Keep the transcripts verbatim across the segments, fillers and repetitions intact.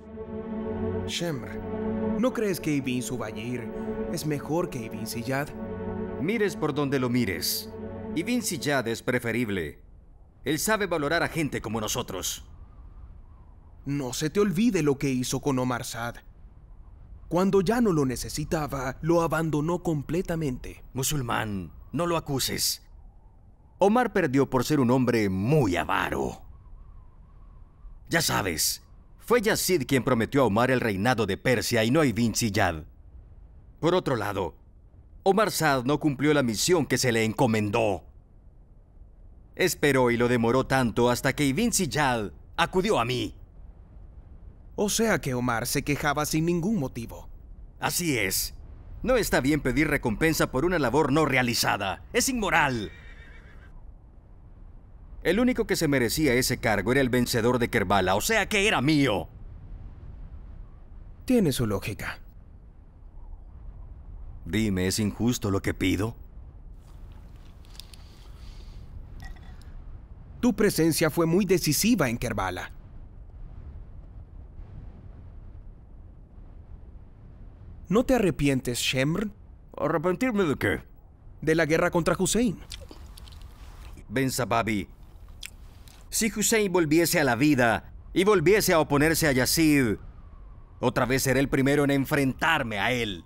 Shemr, ¿no crees que Ibn Zubayr es mejor que Ibn Ziyad? Mires por donde lo mires. Ibn Ziyad es preferible. Él sabe valorar a gente como nosotros. No se te olvide lo que hizo con Omar Saad. Cuando ya no lo necesitaba, lo abandonó completamente. Musulmán, no lo acuses. Omar perdió por ser un hombre muy avaro. Ya sabes, fue Yazid quien prometió a Omar el reinado de Persia y no Ibn Ziyad. Por otro lado, Omar Saad no cumplió la misión que se le encomendó. Esperó y lo demoró tanto hasta que Ibn Ziyad acudió a mí. O sea que Omar se quejaba sin ningún motivo. Así es. No está bien pedir recompensa por una labor no realizada. Es inmoral. El único que se merecía ese cargo era el vencedor de Kerbala, o sea que era mío. Tiene su lógica. Dime, ¿es injusto lo que pido? Tu presencia fue muy decisiva en Kerbala. ¿No te arrepientes, Shemr? ¿Arrepentirme de qué? De la guerra contra Hussein. Ben Sababi, si Hussein volviese a la vida y volviese a oponerse a Yazid, otra vez seré el primero en enfrentarme a él.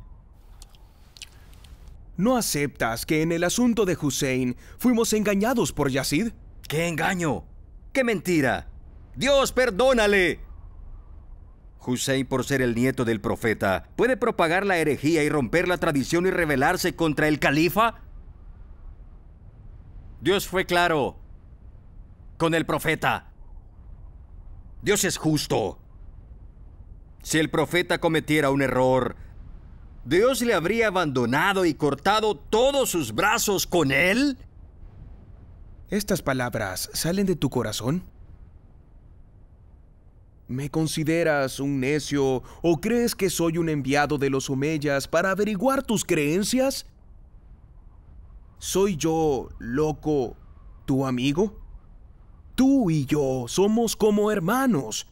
¿No aceptas que en el asunto de Hussein fuimos engañados por Yazid? ¿Qué engaño? ¡Qué mentira! ¡Dios, perdónale! Hussein, por ser el nieto del profeta, ¿puede propagar la herejía y romper la tradición y rebelarse contra el califa? Dios fue claro con el profeta. Dios es justo. Si el profeta cometiera un error, ¿Dios le habría abandonado y cortado todos sus brazos con él? ¿Estas palabras salen de tu corazón? ¿Me consideras un necio o crees que soy un enviado de los omeyas para averiguar tus creencias? ¿Soy yo, loco, tu amigo? Tú y yo somos como hermanos.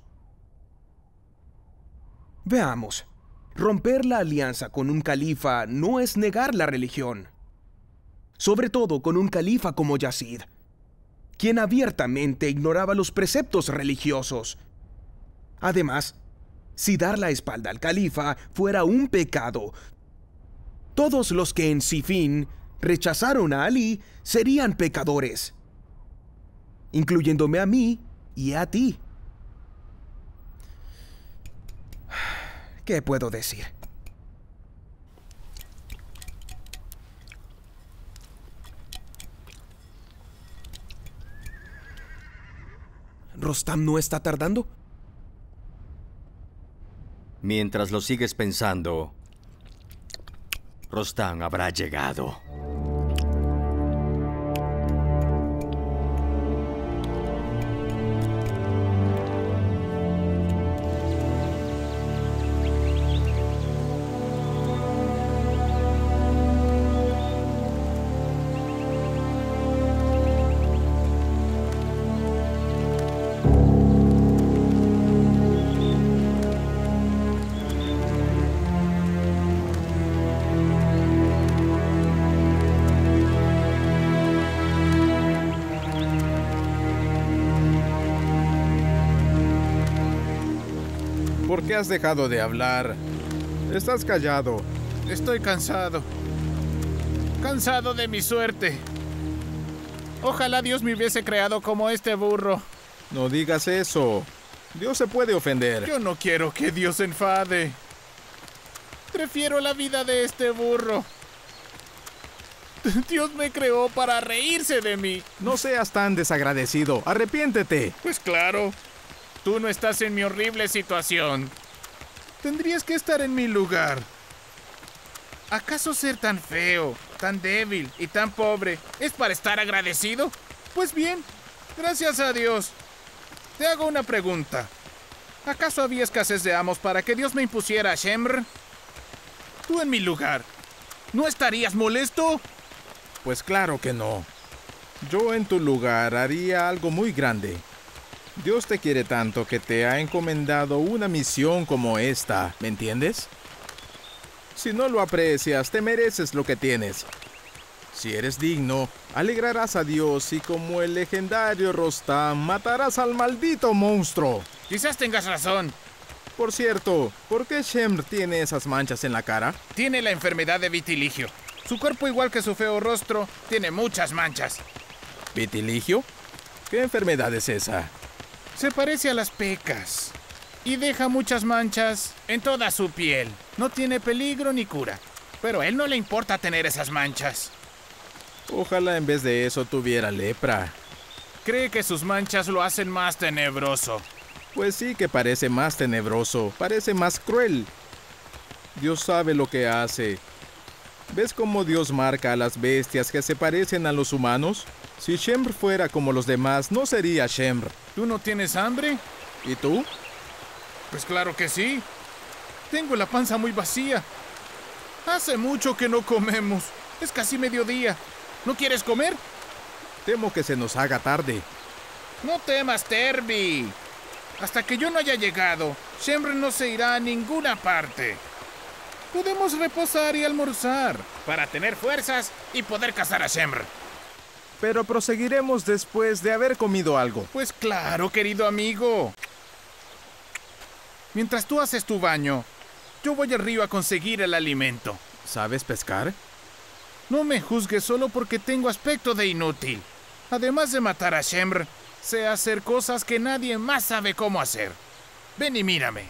Veamos, romper la alianza con un califa no es negar la religión. Sobre todo con un califa como Yazid, quien abiertamente ignoraba los preceptos religiosos. Además, si dar la espalda al califa fuera un pecado, todos los que en Sifín rechazaron a Ali serían pecadores, incluyéndome a mí y a ti. ¿Qué puedo decir? ¿Rostam no está tardando? Mientras lo sigues pensando, Rostam habrá llegado. ¿Por qué has dejado de hablar? Estás callado. Estoy cansado. Cansado de mi suerte. Ojalá Dios me hubiese creado como este burro. No digas eso. Dios se puede ofender. Yo no quiero que Dios se enfade. Prefiero la vida de este burro. Dios me creó para reírse de mí. No seas tan desagradecido. Arrepiéntete. Pues claro. Tú no estás en mi horrible situación. Tendrías que estar en mi lugar. ¿Acaso ser tan feo, tan débil y tan pobre es para estar agradecido? Pues bien, gracias a Dios. Te hago una pregunta. ¿Acaso había escasez de amos para que Dios me impusiera a Shemr? Tú en mi lugar, ¿no estarías molesto? Pues claro que no. Yo en tu lugar haría algo muy grande. Dios te quiere tanto que te ha encomendado una misión como esta, ¿me entiendes? Si no lo aprecias, te mereces lo que tienes. Si eres digno, alegrarás a Dios y como el legendario Rostam, matarás al maldito monstruo. Quizás tengas razón. Por cierto, ¿por qué Shemr tiene esas manchas en la cara? Tiene la enfermedad de vitiligio. Su cuerpo, igual que su feo rostro, tiene muchas manchas. ¿Vitiligio? ¿Qué enfermedad es esa? Se parece a las pecas y deja muchas manchas en toda su piel. No tiene peligro ni cura, pero a él no le importa tener esas manchas. Ojalá en vez de eso tuviera lepra. Cree que sus manchas lo hacen más tenebroso. Pues sí que parece más tenebroso, parece más cruel. Dios sabe lo que hace. ¿Ves cómo Dios marca a las bestias que se parecen a los humanos? Si Shemr fuera como los demás, no sería Shemr. ¿Tú no tienes hambre? ¿Y tú? Pues claro que sí. Tengo la panza muy vacía. Hace mucho que no comemos. Es casi mediodía. ¿No quieres comer? Temo que se nos haga tarde. No temas, Terby. Hasta que yo no haya llegado, Shemr no se irá a ninguna parte. Podemos reposar y almorzar para tener fuerzas y poder cazar a Shemr. Pero proseguiremos después de haber comido algo. Pues claro, querido amigo. Mientras tú haces tu baño, yo voy al río a conseguir el alimento. ¿Sabes pescar? No me juzgues solo porque tengo aspecto de inútil. Además de matar a Shemr, sé hacer cosas que nadie más sabe cómo hacer. Ven y mírame.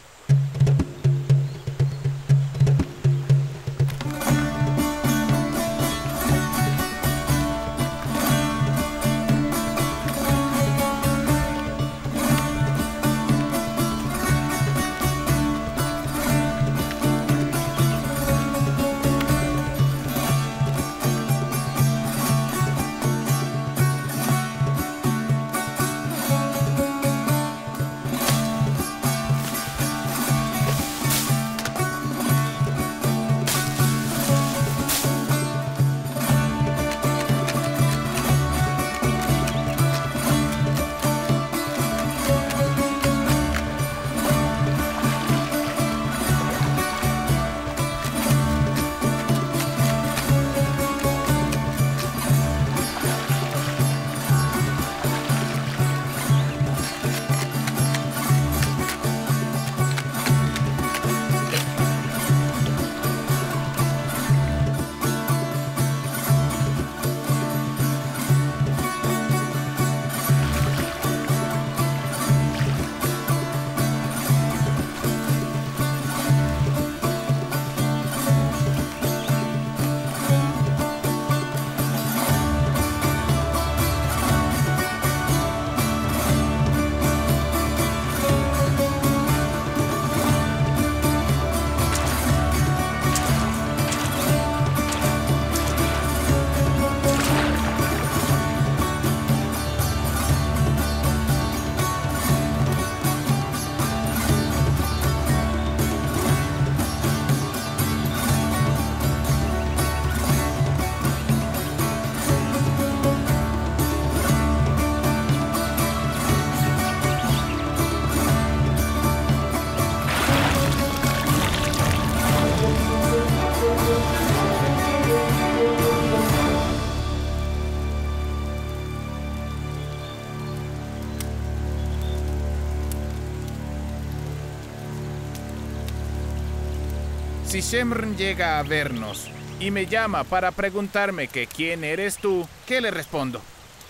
Si Shemr llega a vernos y me llama para preguntarme que quién eres tú, ¿qué le respondo?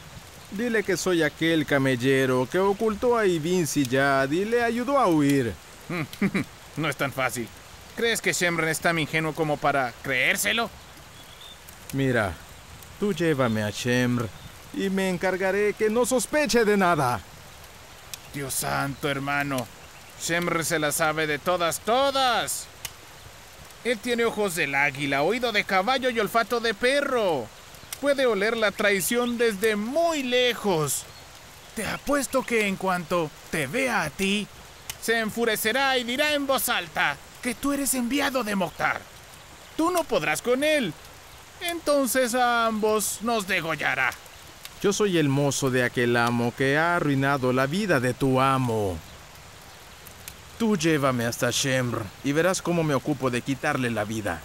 Dile que soy aquel camellero que ocultó a Ibn Ziyad y le ayudó a huir. No es tan fácil. ¿Crees que Shemr es tan ingenuo como para creérselo? Mira, tú llévame a Shemr y me encargaré que no sospeche de nada. Dios santo, hermano. Shemr se la sabe de todas, todas. Él tiene ojos del águila, oído de caballo y olfato de perro. Puede oler la traición desde muy lejos. Te apuesto que en cuanto te vea a ti, se enfurecerá y dirá en voz alta que tú eres enviado de Mokhtar. Tú no podrás con él. Entonces a ambos nos degollará. Yo soy el mozo de aquel amo que ha arruinado la vida de tu amo. Tú llévame hasta Shemr y verás cómo me ocupo de quitarle la vida.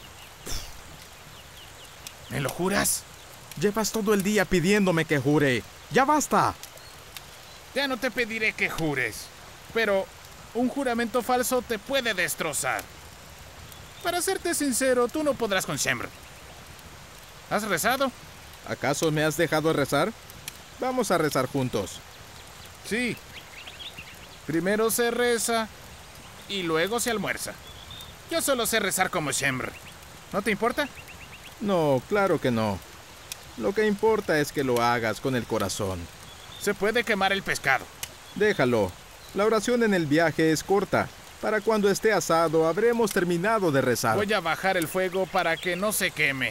¿Me lo juras? Llevas todo el día pidiéndome que jure. ¡Ya basta! Ya no te pediré que jures, pero un juramento falso te puede destrozar. Para serte sincero, tú no podrás con Shemr. ¿Has rezado? ¿Acaso me has dejado rezar? Vamos a rezar juntos. Sí. Primero se reza y luego se almuerza. Yo solo sé rezar como Shemr. ¿No te importa? No, claro que no. Lo que importa es que lo hagas con el corazón. Se puede quemar el pescado. Déjalo. La oración en el viaje es corta. Para cuando esté asado habremos terminado de rezar. Voy a bajar el fuego para que no se queme.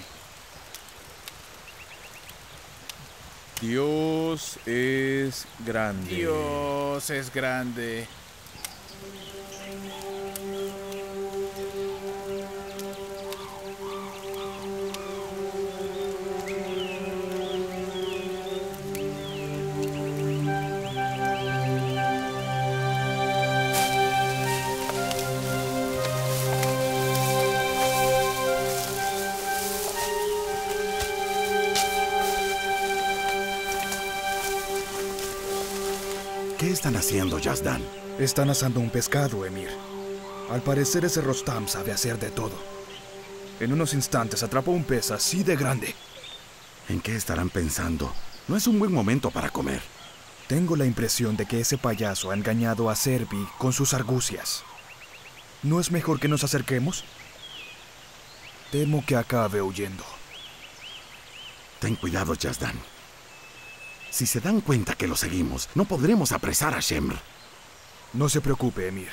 Dios es grande. Dios es grande. ¿Qué están haciendo, Yazdan? Están asando un pescado, Emir. Al parecer ese Rostam sabe hacer de todo. En unos instantes atrapó un pez así de grande. ¿En qué estarán pensando? No es un buen momento para comer. Tengo la impresión de que ese payaso ha engañado a Servi con sus argucias. ¿No es mejor que nos acerquemos? Temo que acabe huyendo. Ten cuidado, Yazdan. Si se dan cuenta que lo seguimos, no podremos apresar a Shemr. No se preocupe, Emir.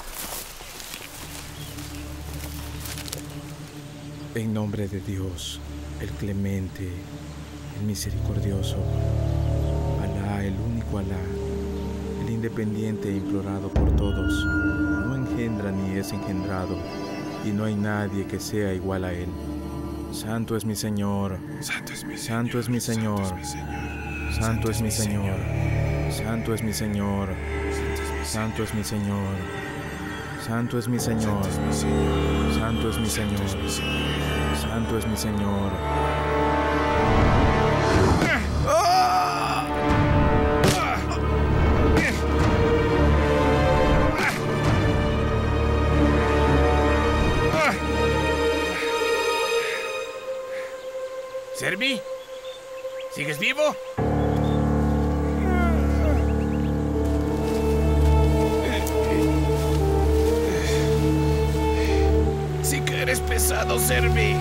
En nombre de Dios, el clemente, el misericordioso, Alá, el único Alá, el independiente e implorado por todos, no engendra ni es engendrado, y no hay nadie que sea igual a él. Santo es mi Señor, Santo es mi Santo es mi Señor, Santo es mi Señor, Santo es mi Señor, Santo es mi Señor, Santo es mi Señor, Santo es mi Señor, Santo es mi Señor. ¿Servi? ¿Sigues vivo? Sí que eres pesado, Servi.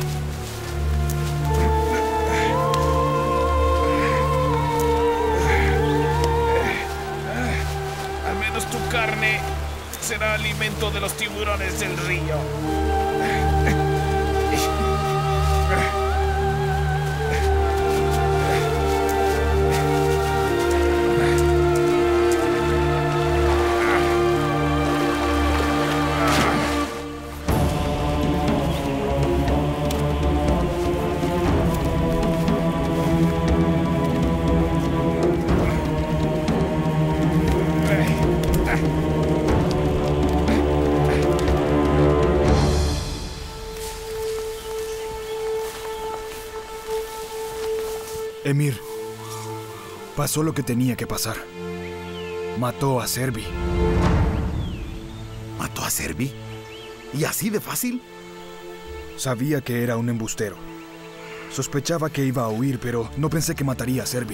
Al menos tu carne será alimento de los tiburones del río. Emir, pasó lo que tenía que pasar. Mató a Servi. ¿Mató a Servi? ¿Y así de fácil? Sabía que era un embustero. Sospechaba que iba a huir, pero no pensé que mataría a Servi.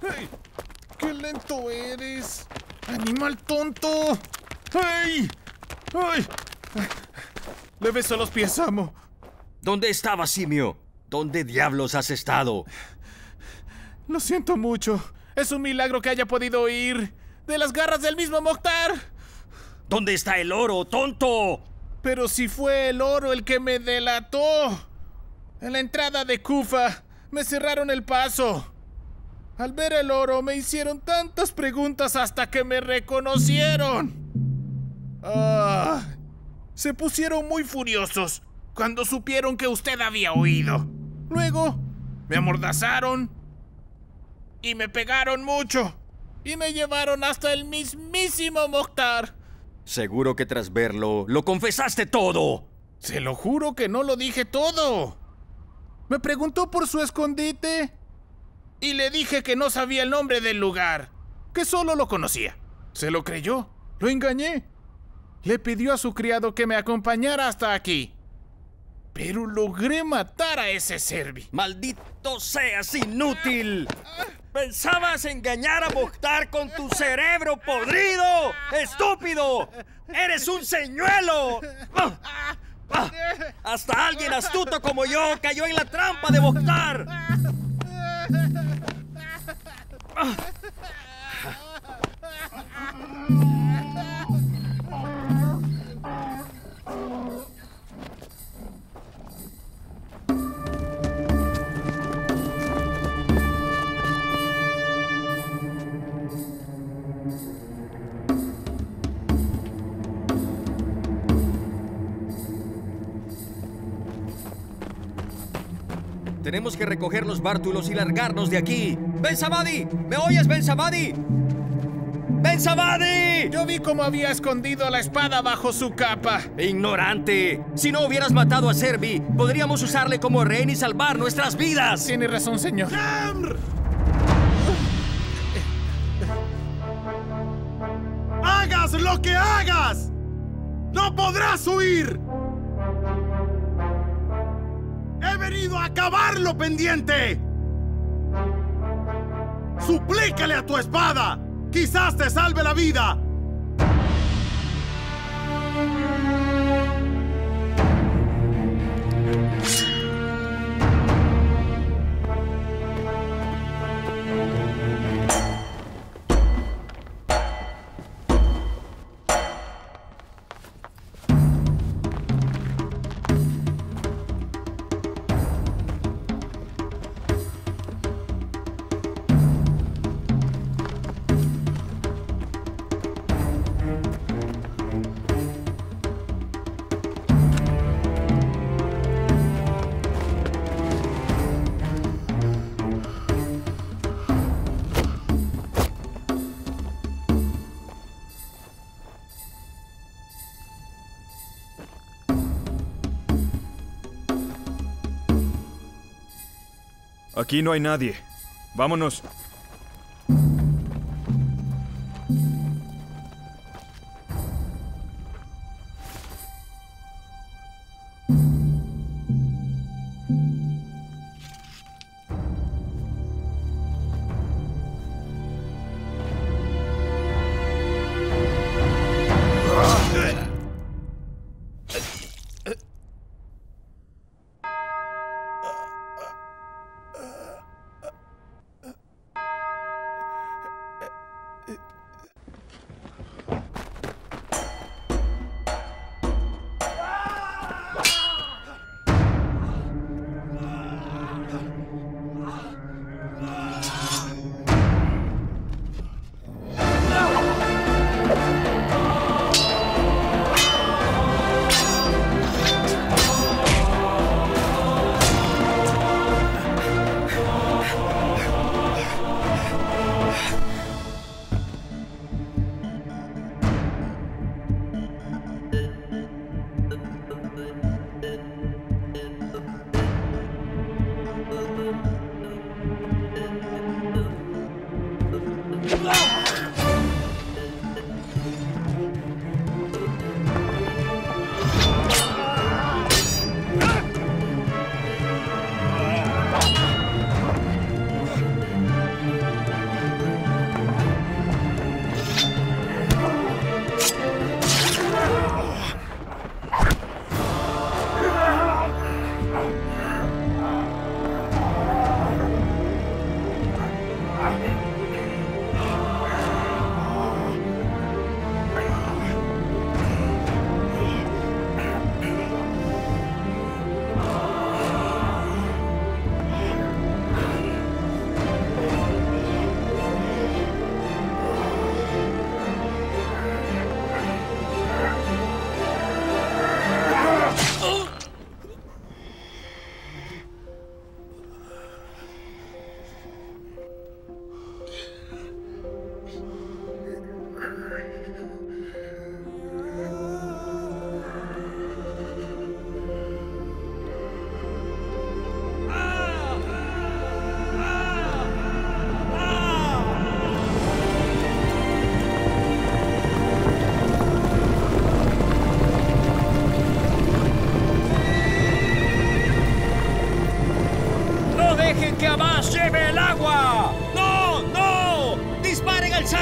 ¡Ay! ¡Qué lento eres! ¡Animal tonto! ¡Ay! ¡Ay! Le beso los pies, amo. ¿Dónde estabas, simio? ¿Dónde diablos has estado? Lo siento mucho. Es un milagro que haya podido huir de las garras del mismo Mokhtar. ¿Dónde está el oro, tonto? Pero si fue el oro el que me delató. En la entrada de Kufa me cerraron el paso. Al ver el oro me hicieron tantas preguntas hasta que me reconocieron. Ah, se pusieron muy furiosos cuando supieron que usted había huido. Luego me amordazaron y me pegaron mucho y me llevaron hasta el mismísimo Mokhtar. Seguro que tras verlo, lo confesaste todo. Se lo juro que no lo dije todo. Me preguntó por su escondite y le dije que no sabía el nombre del lugar, que solo lo conocía. Se lo creyó, lo engañé. Le pidió a su criado que me acompañara hasta aquí. Pero logré matar a ese Servi. ¡Maldito seas, inútil! ¿Pensabas engañar a Mokhtar con tu cerebro podrido? ¡Estúpido! ¡Eres un señuelo! ¡Ah! ¡Ah! ¡Hasta alguien astuto como yo cayó en la trampa de Mokhtar! ¡Ah! Tenemos que recoger los bártulos y largarnos de aquí. ¡Ben Sabadi! ¿Me oyes, Ben Sabadi? ¡Ben Sabadi! Yo vi cómo había escondido la espada bajo su capa. ¡Ignorante! Si no hubieras matado a Servi, podríamos usarle como rehén y salvar nuestras vidas. Tiene razón, señor. ¡Jamr! ¡Hagas lo que hagas! ¡No podrás huir! ¡He venido a acabar lo pendiente! ¡Suplícale a tu espada! ¡Quizás te salve la vida! Aquí no hay nadie. Vámonos.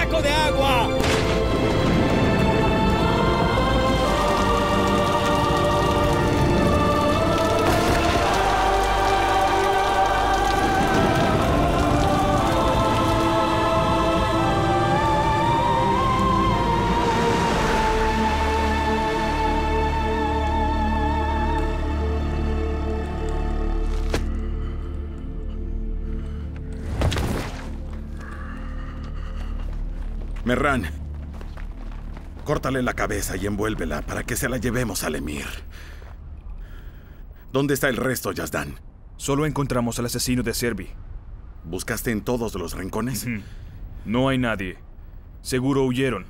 saco de agua! Merran, córtale la cabeza y envuélvela para que se la llevemos al emir. ¿Dónde está el resto, Yazdan? Solo encontramos al asesino de Serbi. ¿Buscaste en todos los rincones? Mm. No hay nadie. Seguro huyeron.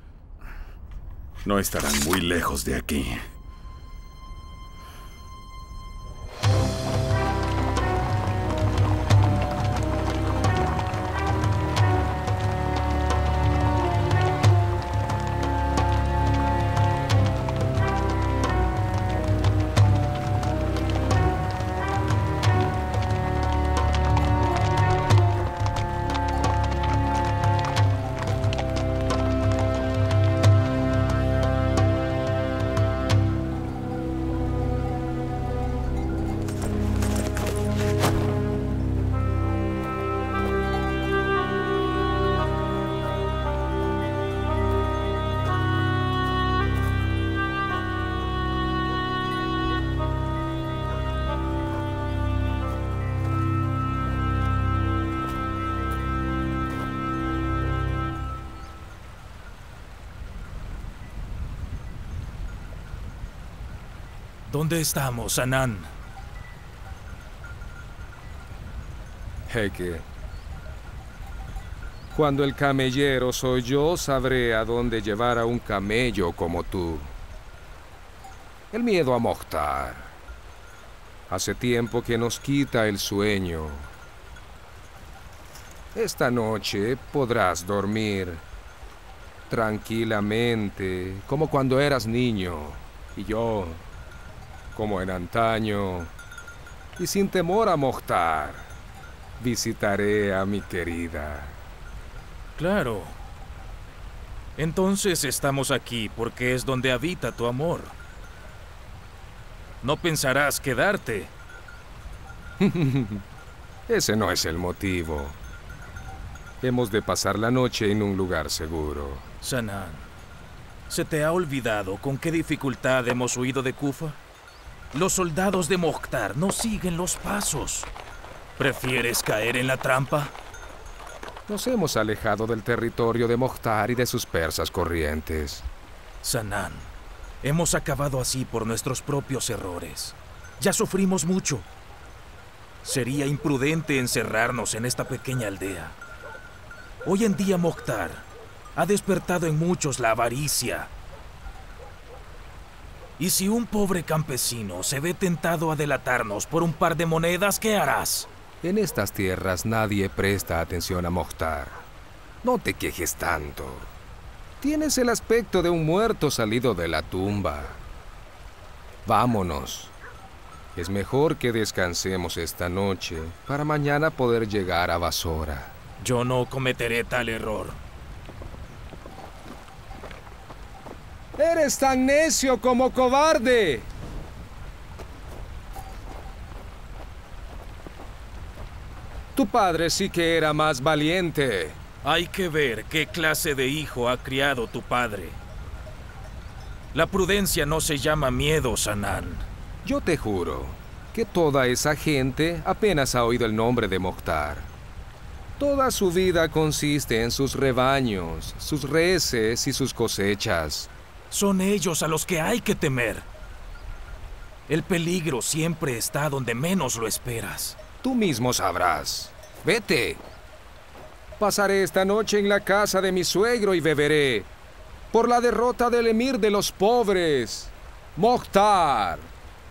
No estarán muy lejos de aquí. ¿Dónde estamos, Sanan? Jeque, cuando el camellero soy yo, sabré a dónde llevar a un camello como tú. El miedo a Mokhtar hace tiempo que nos quita el sueño. Esta noche podrás dormir tranquilamente, como cuando eras niño, y yo, como en antaño, y sin temor a Mokhtar, visitaré a mi querida. Claro. Entonces estamos aquí porque es donde habita tu amor. No pensarás quedarte. Ese no es el motivo. Hemos de pasar la noche en un lugar seguro. Sanan, ¿se te ha olvidado con qué dificultad hemos huido de Kufa? Los soldados de Mokhtar no siguen los pasos. ¿Prefieres caer en la trampa? Nos hemos alejado del territorio de Mokhtar y de sus persas corrientes. Sanan, hemos acabado así por nuestros propios errores. Ya sufrimos mucho. Sería imprudente encerrarnos en esta pequeña aldea. Hoy en día Mokhtar ha despertado en muchos la avaricia. Y si un pobre campesino se ve tentado a delatarnos por un par de monedas, ¿qué harás? En estas tierras nadie presta atención a Mokhtar. No te quejes tanto. Tienes el aspecto de un muerto salido de la tumba. Vámonos. Es mejor que descansemos esta noche para mañana poder llegar a Basora. Yo no cometeré tal error. ¡Eres tan necio como cobarde! Tu padre sí que era más valiente. Hay que ver qué clase de hijo ha criado tu padre. La prudencia no se llama miedo, Sanan. Yo te juro que toda esa gente apenas ha oído el nombre de Mokhtar. Toda su vida consiste en sus rebaños, sus reses y sus cosechas. Son ellos a los que hay que temer. El peligro siempre está donde menos lo esperas. Tú mismo sabrás. Vete. Pasaré esta noche en la casa de mi suegro y beberé por la derrota del emir de los pobres, Mokhtar.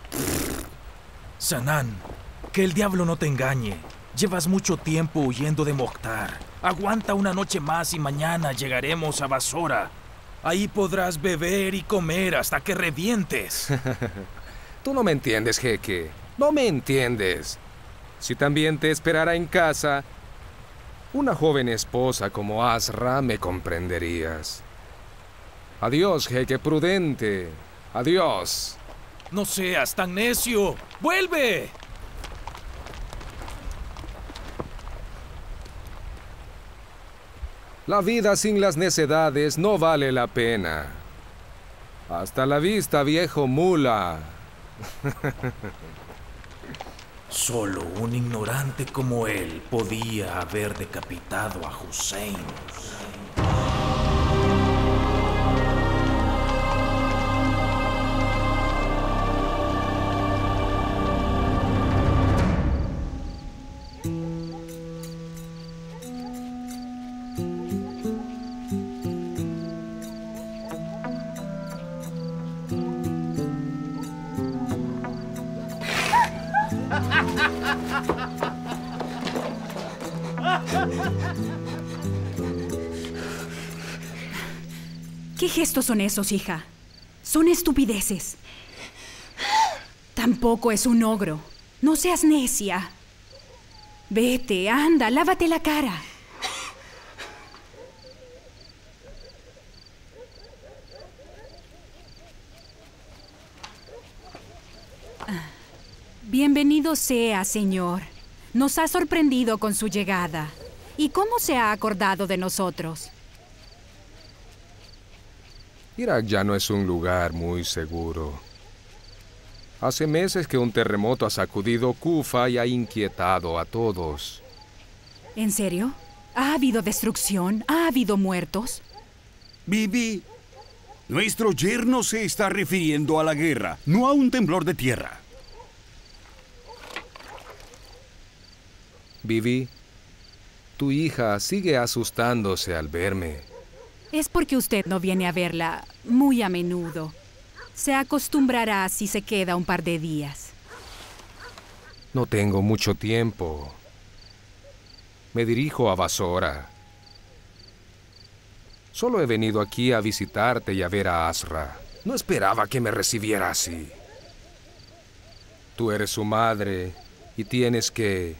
Sanan, que el diablo no te engañe. Llevas mucho tiempo huyendo de Mokhtar. Aguanta una noche más y mañana llegaremos a Basora. Ahí podrás beber y comer hasta que revientes. Tú no me entiendes, jeque. No me entiendes. Si también te esperara en casa, Una joven esposa como Azra me comprenderías. Adiós, jeque prudente. Adiós. No seas tan necio. ¡Vuelve! La vida sin las necedades no vale la pena. Hasta la vista, viejo mula. Solo un ignorante como él podía haber decapitado a Hussein. ¿Qué gestos son esos, hija? Son estupideces. Tampoco es un ogro. No seas necia. Vete, anda, lávate la cara. Bienvenido sea, señor. Nos ha sorprendido con su llegada. ¿Y cómo se ha acordado de nosotros? Irak ya no es un lugar muy seguro. Hace meses que un terremoto ha sacudido Kufa y ha inquietado a todos. ¿En serio? ¿Ha habido destrucción? ¿Ha habido muertos? Bibi, nuestro yerno se está refiriendo a la guerra, no a un temblor de tierra. Bibi, tu hija sigue asustándose al verme. Es porque usted no viene a verla muy a menudo. Se acostumbrará si se queda un par de días. No tengo mucho tiempo. Me dirijo a Basora. Solo he venido aquí a visitarte y a ver a Azra. No esperaba que me recibiera así. Tú eres su madre y tienes que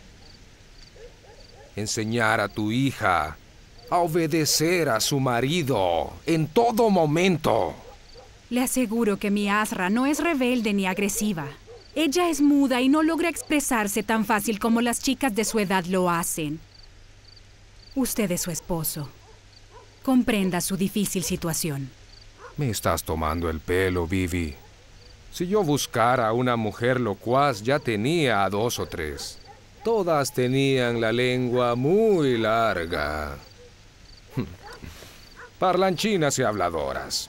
enseñar a tu hija a obedecer a su marido en todo momento. Le aseguro que mi Azra no es rebelde ni agresiva. Ella es muda y no logra expresarse tan fácil como las chicas de su edad lo hacen. Usted es su esposo. Comprenda su difícil situación. Me estás tomando el pelo, Bibi. Si yo buscara a una mujer locuaz, ya tenía a dos o tres. Todas tenían la lengua muy larga. Parlanchinas y habladoras.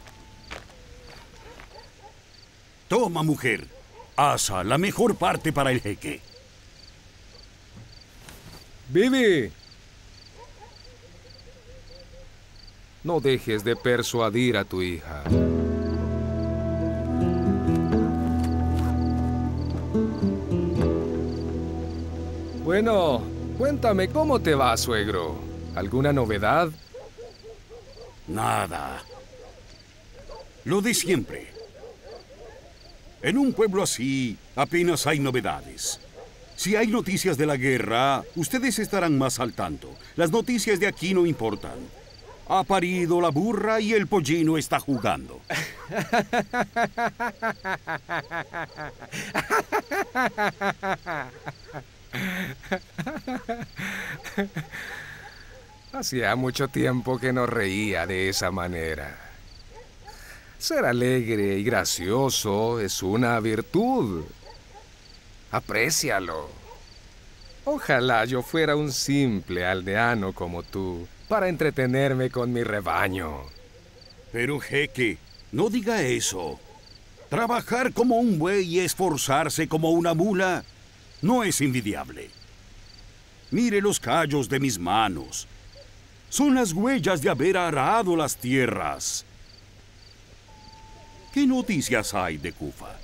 Toma, mujer. Asa la mejor parte para el jeque. Bibi. No dejes de persuadir a tu hija. Bueno, cuéntame, ¿cómo te va, suegro? ¿Alguna novedad? Nada. Lo de siempre. En un pueblo así, apenas hay novedades. Si hay noticias de la guerra, ustedes estarán más al tanto. Las noticias de aquí no importan. Ha parido la burra y el pollino está jugando. Hacía mucho tiempo que no reía de esa manera. Ser alegre y gracioso es una virtud. Aprécialo. Ojalá yo fuera un simple aldeano como tú, para entretenerme con mi rebaño. Pero, jeque, no diga eso. Trabajar como un buey y esforzarse como una mula no es envidiable. Mire los callos de mis manos. Son las huellas de haber arado las tierras. ¿Qué noticias hay de Kufa?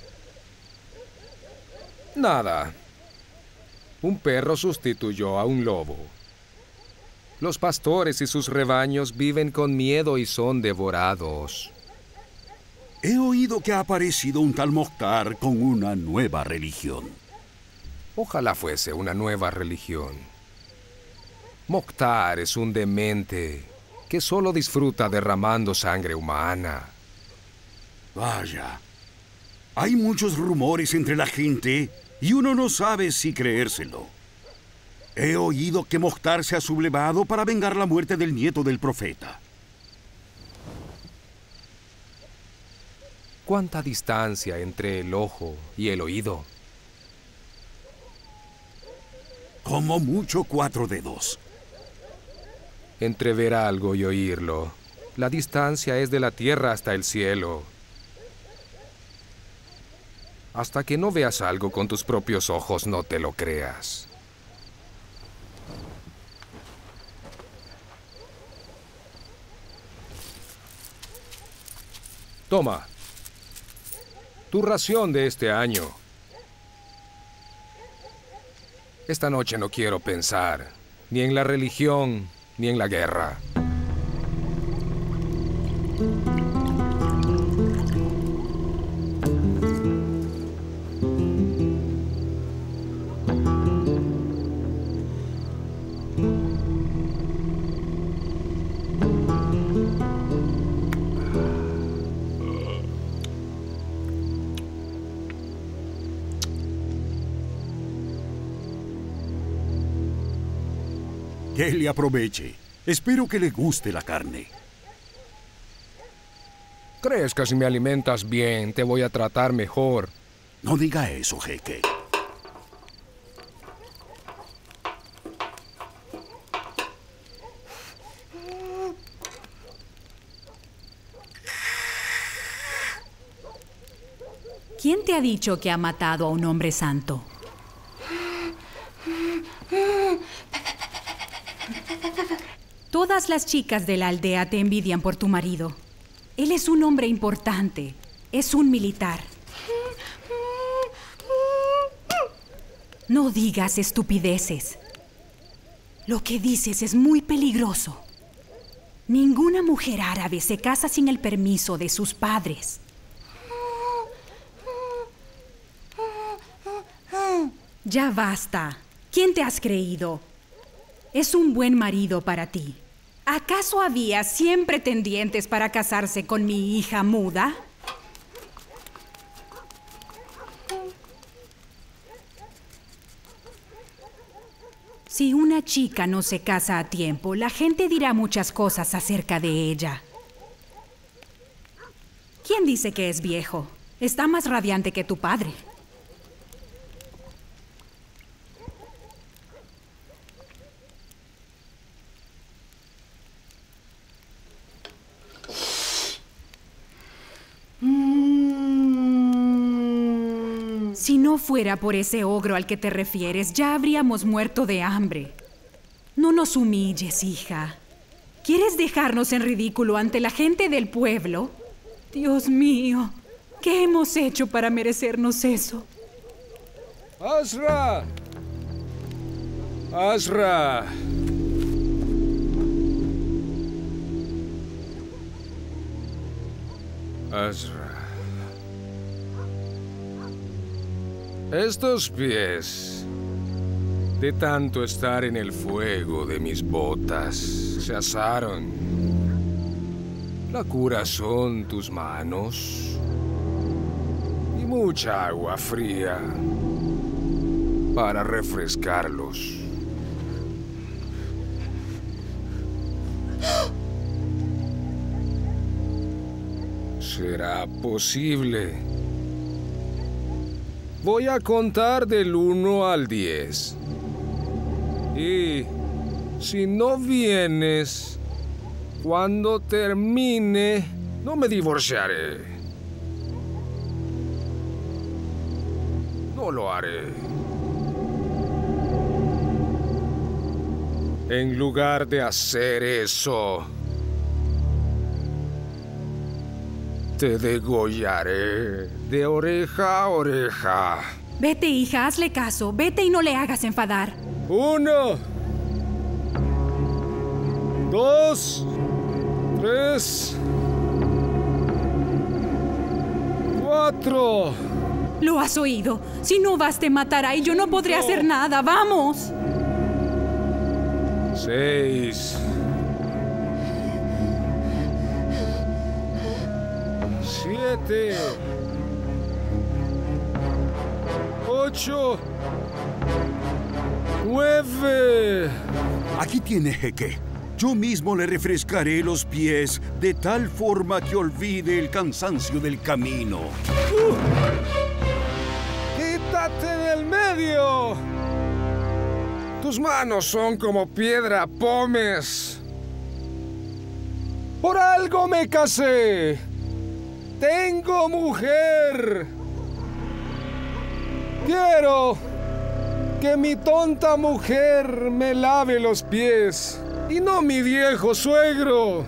Nada. Un perro sustituyó a un lobo. Los pastores y sus rebaños viven con miedo y son devorados. He oído que ha aparecido un tal Mokhtar con una nueva religión. Ojalá fuese una nueva religión. Mokhtar es un demente que solo disfruta derramando sangre humana. Vaya, hay muchos rumores entre la gente y uno no sabe si creérselo. He oído que Mokhtar se ha sublevado para vengar la muerte del nieto del profeta. ¿Cuánta distancia entre el ojo y el oído? Como mucho cuatro dedos. Entre ver algo y oírlo, la distancia es de la tierra hasta el cielo. Hasta que no veas algo con tus propios ojos, no te lo creas. Toma, tu ración de este año. Esta noche no quiero pensar ni en la religión ni en la guerra. Que le aproveche. Espero que le guste la carne. ¿Crees que si me alimentas bien, te voy a tratar mejor? No diga eso, jeque. ¿Quién te ha dicho que ha matado a un hombre santo? Todas las chicas de la aldea te envidian por tu marido. Él es un hombre importante. Es un militar. No digas estupideces. Lo que dices es muy peligroso. Ninguna mujer árabe se casa sin el permiso de sus padres. Ya basta. ¿Quién te has creído? Es un buen marido para ti. ¿Acaso había cien pretendientes para casarse con mi hija muda? Si una chica no se casa a tiempo, la gente dirá muchas cosas acerca de ella. ¿Quién dice que es viejo? Está más radiante que tu padre. Si no fuera por ese ogro al que te refieres, ya habríamos muerto de hambre. No nos humilles, hija. ¿Quieres dejarnos en ridículo ante la gente del pueblo? Dios mío, ¿qué hemos hecho para merecernos eso? ¡Azra! ¡Azra! Azra. Estos pies, de tanto estar en el fuego de mis botas, se asaron. La cura son tus manos y mucha agua fría para refrescarlos. ¿Será posible? Voy a contar del uno al diez. Y si no vienes, cuando termine, no me divorciaré. No lo haré. En lugar de hacer eso, te degollaré de oreja a oreja. Vete, hija, hazle caso. Vete y no le hagas enfadar. Uno. Dos. Tres. Cuatro. Lo has oído. Si no vas, te matará y yo no podré hacer nada. ¡Vamos! Seis. Siete. Ocho. Nueve. Aquí tiene Jeque. Yo mismo le refrescaré los pies de tal forma que olvide el cansancio del camino. Uh. ¡Quítate del medio! Tus manos son como piedra pómez. Por algo me casé. Tengo mujer. Quiero que mi tonta mujer me lave los pies y no mi viejo suegro.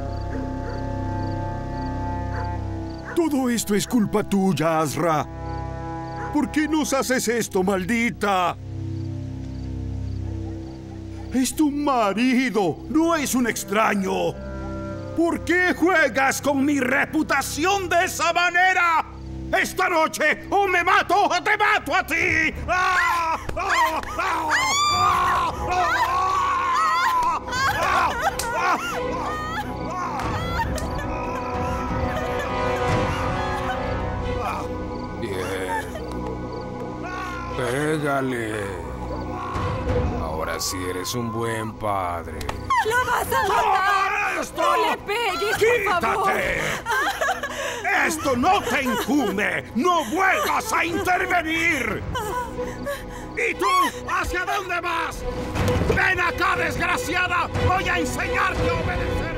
Todo esto es culpa tuya, Azra. ¿Por qué nos haces esto, maldita? Es tu marido, no es un extraño. ¿Por qué juegas con mi reputación de esa manera? Esta noche o me mato o te mato a ti. ¡Ah! ¡Ah! ¡Ah! ¡Ah! ¡Ah! ¡Ah! Bien. Pégale. Ahora sí eres un buen padre. ¡Lo vas a matar! ¡Esto! ¡No le pegues, por favor! ¡Quítate! ¡Esto no te incumbe! ¡No vuelvas a intervenir! ¿Y tú? ¿Hacia dónde vas? ¡Ven acá, desgraciada! ¡Voy a enseñarte a obedecer!